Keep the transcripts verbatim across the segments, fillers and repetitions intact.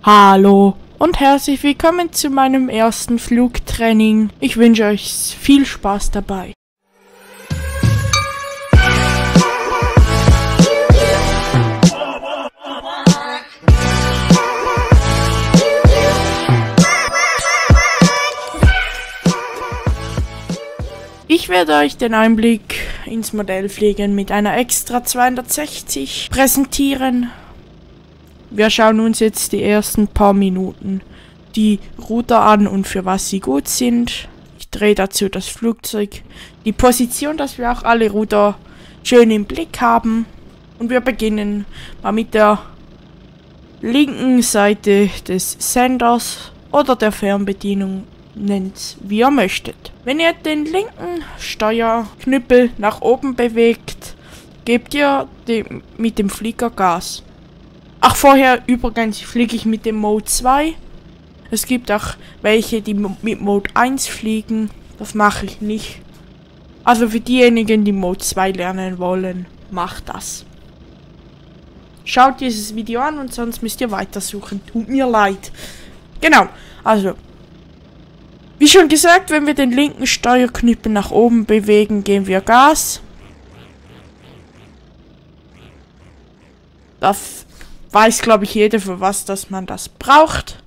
Hallo und herzlich willkommen zu meinem ersten Flugtraining. Ich wünsche euch viel Spaß dabei. Ich werde euch den Einblick ins Modellfliegen mit einer Extra zweihundertsechzig präsentieren. Wir schauen uns jetzt die ersten paar Minuten die Ruder an und für was sie gut sind. Ich drehe dazu das Flugzeug, die Position, dass wir auch alle Ruder schön im Blick haben. Und wir beginnen mal mit der linken Seite des Senders oder der Fernbedienung, nennt wie ihr möchtet. Wenn ihr den linken Steuerknüppel nach oben bewegt, gebt ihr dem, mit dem Flieger Gas. Ach, vorher übrigens fliege ich mit dem Mode zwei. Es gibt auch welche, die mit Mode eins fliegen. Das mache ich nicht. Also für diejenigen, die Mode zwei lernen wollen, macht das. Schaut dieses Video an und sonst müsst ihr weitersuchen. Tut mir leid. Genau, also. Wie schon gesagt, wenn wir den linken Steuerknüppel nach oben bewegen, geben wir Gas. Das weiß, glaube ich, jeder, für was dass man das braucht.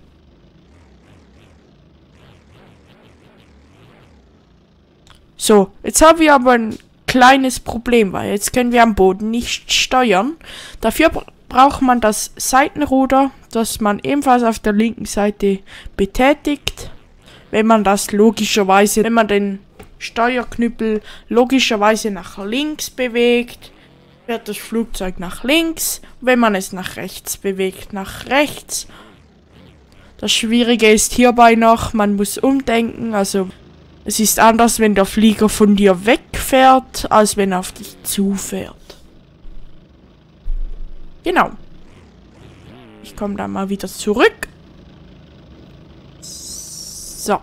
So, jetzt haben wir aber ein kleines Problem, weil jetzt können wir am Boden nicht steuern. Dafür braucht man das Seitenruder, das man ebenfalls auf der linken Seite betätigt. Wenn man das logischerweise, wenn man den Steuerknüppel logischerweise nach links bewegt, wird das Flugzeug nach links, wenn man es nach rechts bewegt, nach rechts. Das Schwierige ist hierbei noch, man muss umdenken, also es ist anders, wenn der Flieger von dir wegfährt, als wenn er auf dich zufährt. Genau. Ich komme dann mal wieder zurück. So.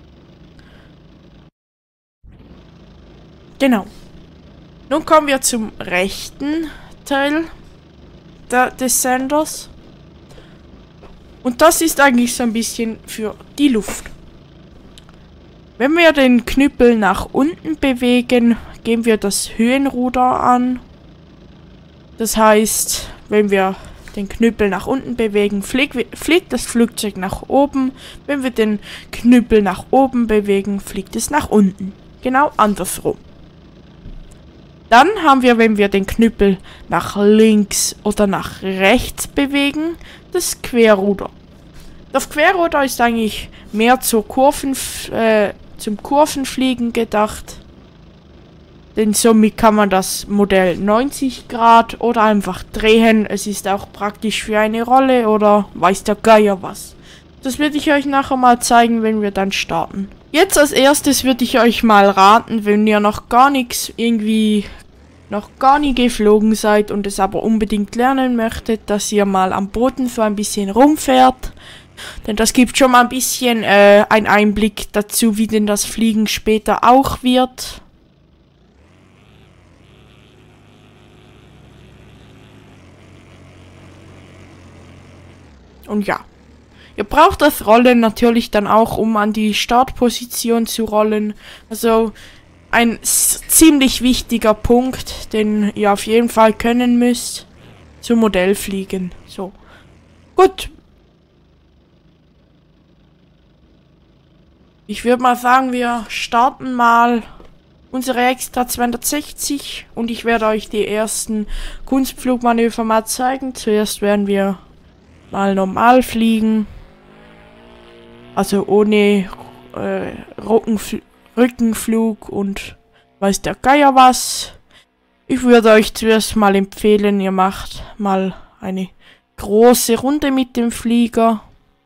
Genau. Nun kommen wir zum rechten Teil der, des Senders. Und das ist eigentlich so ein bisschen für die Luft. Wenn wir den Knüppel nach unten bewegen, geben wir das Höhenruder an. Das heißt, wenn wir den Knüppel nach unten bewegen, fliegt, fliegt das Flugzeug nach oben. Wenn wir den Knüppel nach oben bewegen, fliegt es nach unten. Genau andersrum. Dann haben wir, wenn wir den Knüppel nach links oder nach rechts bewegen, das Querruder. Das Querruder ist eigentlich mehr zur Kurven, äh, zum Kurvenfliegen gedacht. Denn somit kann man das Modell neunzig Grad oder einfach drehen. Es ist auch praktisch für eine Rolle oder weiß der Geier was. Das werde ich euch nachher mal zeigen, wenn wir dann starten. Jetzt als erstes würde ich euch mal raten, wenn ihr noch gar nichts irgendwie, noch gar nie geflogen seid und es aber unbedingt lernen möchtet, dass ihr mal am Boden so ein bisschen rumfährt. Denn das gibt schon mal ein bisschen äh, einen Einblick dazu, wie denn das Fliegen später auch wird. Und ja, ihr braucht das Rollen natürlich dann auch, um an die Startposition zu rollen. Also ein ziemlich wichtiger Punkt, den ihr auf jeden Fall können müsst zum Modellfliegen. So, gut. Ich würde mal sagen, wir starten mal unsere Extra zweihundertsechzig und ich werde euch die ersten Kunstflugmanöver mal zeigen. Zuerst werden wir mal normal fliegen, also ohne äh, Rückenfl Rückenflug und weiß der Geier was. Ich würde euch zuerst mal empfehlen, ihr macht mal eine große Runde mit dem Flieger.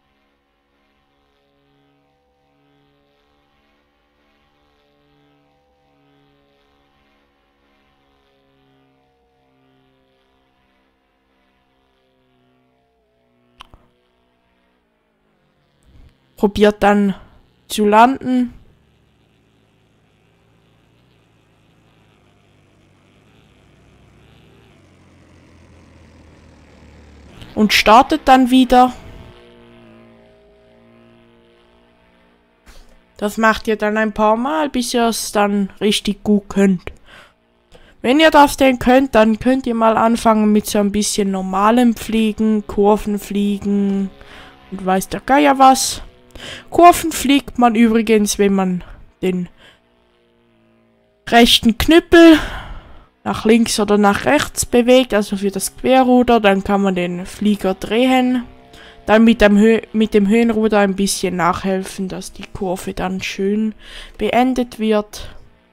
Probiert dann zu landen. Und startet dann wieder. Das macht ihr dann ein paar Mal, bis ihr es dann richtig gut könnt. Wenn ihr das denn könnt, dann könnt ihr mal anfangen mit so ein bisschen normalem Fliegen, Kurvenfliegen und weiß der Geier was. Kurven fliegt man übrigens, wenn man den rechten Knüppel nach links oder nach rechts bewegt, also für das Querruder, dann kann man den Flieger drehen. Dann mit dem, Hö mit dem Höhenruder ein bisschen nachhelfen, dass die Kurve dann schön beendet wird.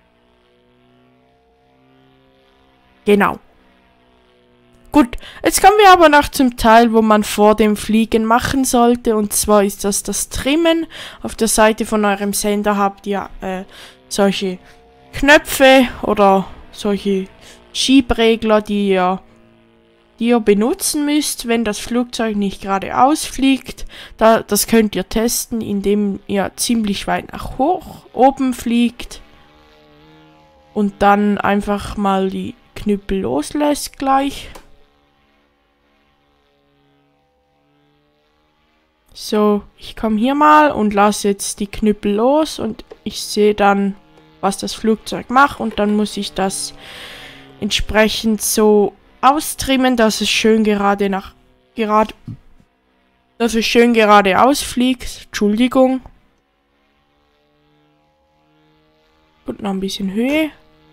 Genau. Gut, jetzt kommen wir aber noch zum Teil, wo man vor dem Fliegen machen sollte. Und zwar ist das das Trimmen. Auf der Seite von eurem Sender habt ihr äh, solche Knöpfe oder solche Schiebregler, die ihr, die ihr benutzen müsst, wenn das Flugzeug nicht geradeaus fliegt. Da, das könnt ihr testen, indem ihr ziemlich weit nach hoch oben fliegt. Und dann einfach mal die Knüppel loslässt gleich. So, ich komme hier mal und lasse jetzt die Knüppel los und ich sehe dann, was das Flugzeug macht und dann muss ich das entsprechend so austrimmen, dass es schön gerade nach gerade dass es schön geradeaus fliegt. Entschuldigung. Und noch ein bisschen Höhe.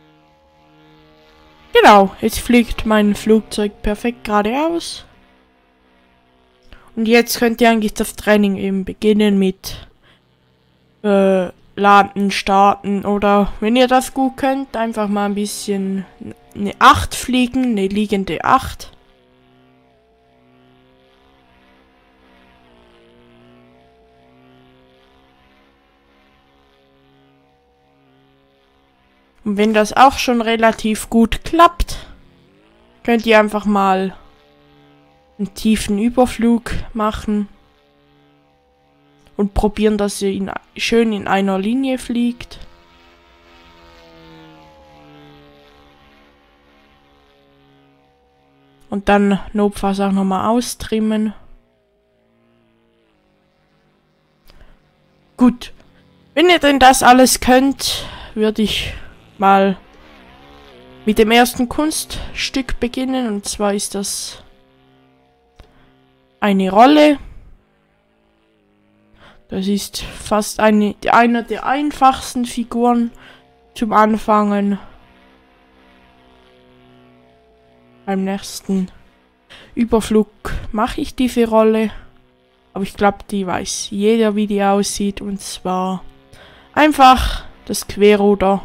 Genau, jetzt fliegt mein Flugzeug perfekt geradeaus. Und jetzt könnt ihr eigentlich das Training eben beginnen mit äh, Landen, Starten oder wenn ihr das gut könnt, einfach mal ein bisschen eine acht fliegen, eine liegende acht. Und wenn das auch schon relativ gut klappt, könnt ihr einfach mal einen tiefen Überflug machen und probieren, dass ihr ihn schön in einer Linie fliegt. Und dann notfalls auch nochmal austrimmen. Gut, wenn ihr denn das alles könnt, würde ich mal mit dem ersten Kunststück beginnen. Und zwar ist das eine Rolle. Das ist fast eine, einer der einfachsten Figuren zum Anfangen. Beim nächsten Überflug mache ich diese Rolle. Aber ich glaube, die weiß jeder, wie die aussieht. Und zwar einfach das Querruder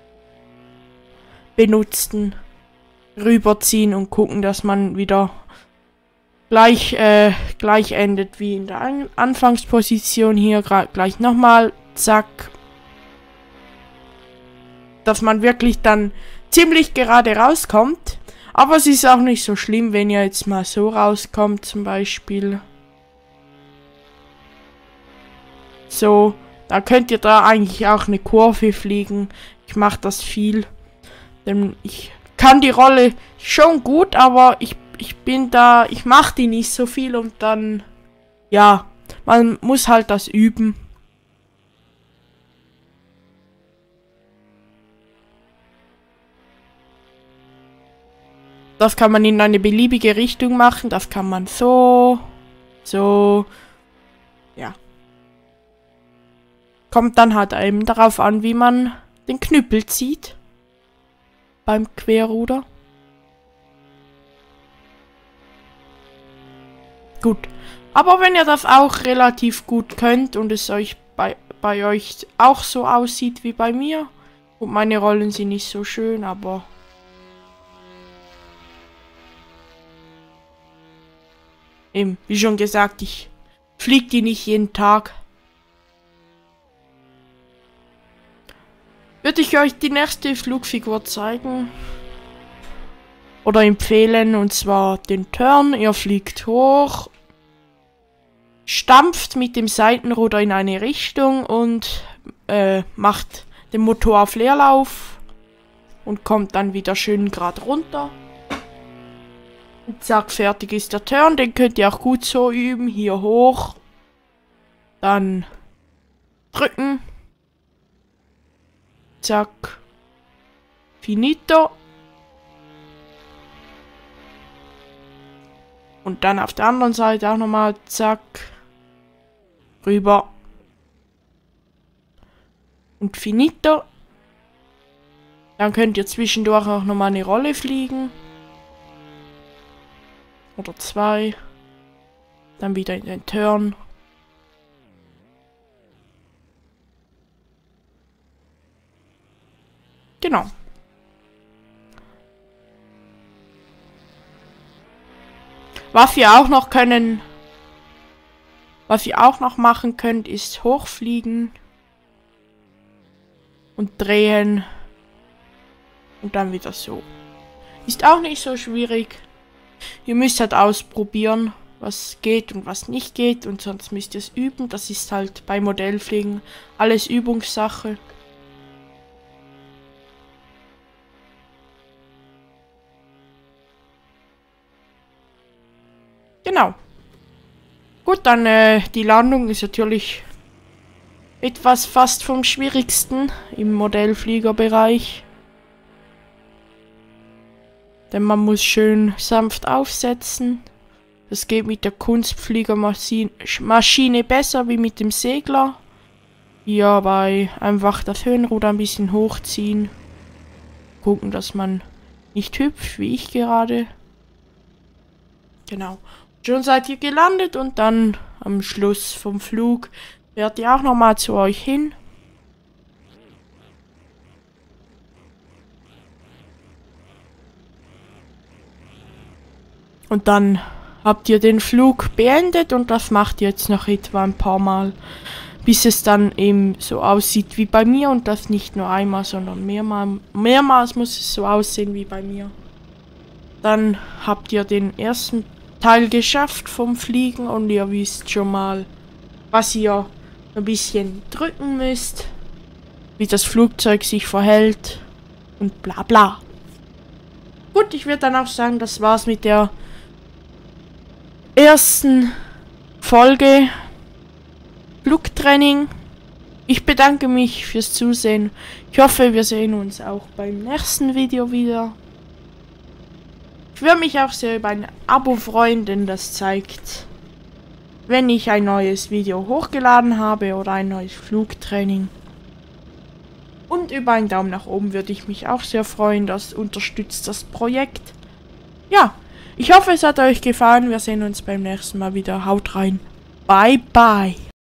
benutzen, rüberziehen und gucken, dass man wieder gleich, äh, gleich endet wie in der An Anfangsposition hier. Gleich nochmal, zack. Dass man wirklich dann ziemlich gerade rauskommt. Aber es ist auch nicht so schlimm, wenn ihr jetzt mal so rauskommt, zum Beispiel. So, da könnt ihr da eigentlich auch eine Kurve fliegen. Ich mache das viel. Denn ich kann die Rolle schon gut, aber ich, ich bin da, ich mache die nicht so viel und dann, ja, man muss halt das üben. Das kann man in eine beliebige Richtung machen. Das kann man so, so, ja. Kommt dann halt eben darauf an, wie man den Knüppel zieht. Beim Querruder. Gut. Aber wenn ihr das auch relativ gut könnt und es euch bei, bei euch auch so aussieht wie bei mir. Und meine Rollen sind nicht so schön, aber eben, wie schon gesagt, ich fliege die nicht jeden Tag. Würde ich euch die nächste Flugfigur zeigen. Oder empfehlen, und zwar den Turn. Ihr fliegt hoch, stampft mit dem Seitenruder in eine Richtung und äh, macht den Motor auf Leerlauf und kommt dann wieder schön gerade runter. Und zack, fertig ist der Turn. Den könnt ihr auch gut so üben. Hier hoch. Dann drücken. Zack. Finito. Und dann auf der anderen Seite auch nochmal, zack. Rüber. Und finito. Dann könnt ihr zwischendurch auch nochmal eine Rolle fliegen. Oder zwei. Dann wieder in den Turn. Genau. Was ihr auch noch können, was ihr auch noch machen könnt, ist hochfliegen und drehen und dann wieder so. Ist auch nicht so schwierig. Ihr müsst halt ausprobieren, was geht und was nicht geht, und sonst müsst ihr es üben. Das ist halt bei Modellfliegen alles Übungssache. Genau. Gut, dann äh, die Landung ist natürlich etwas fast vom Schwierigsten im Modellfliegerbereich. Denn man muss schön sanft aufsetzen. Das geht mit der Kunstfliegermaschine besser wie mit dem Segler. Hierbei einfach das Höhenruder ein bisschen hochziehen. Gucken, dass man nicht hüpft, wie ich gerade. Genau. Schon seid ihr gelandet und dann am Schluss vom Flug fährt ihr auch nochmal zu euch hin. Und dann habt ihr den Flug beendet und das macht ihr jetzt noch etwa ein paar Mal, bis es dann eben so aussieht wie bei mir, und das nicht nur einmal, sondern mehrmals. Mehrmals muss es so aussehen wie bei mir. Dann habt ihr den ersten Teil geschafft vom Fliegen und ihr wisst schon mal, was ihr ein bisschen drücken müsst, wie das Flugzeug sich verhält und bla bla. Gut, ich würde dann auch sagen, das war's mit der ersten Folge Flugtraining. Ich bedanke mich fürs Zusehen. Ich hoffe, wir sehen uns auch beim nächsten Video wieder. Ich würde mich auch sehr über ein Abo freuen, denn das zeigt, wenn ich ein neues Video hochgeladen habe oder ein neues Flugtraining. Und über einen Daumen nach oben würde ich mich auch sehr freuen, das unterstützt das Projekt. Ja, ich hoffe, es hat euch gefallen. Wir sehen uns beim nächsten Mal wieder. Haut rein. Bye, bye.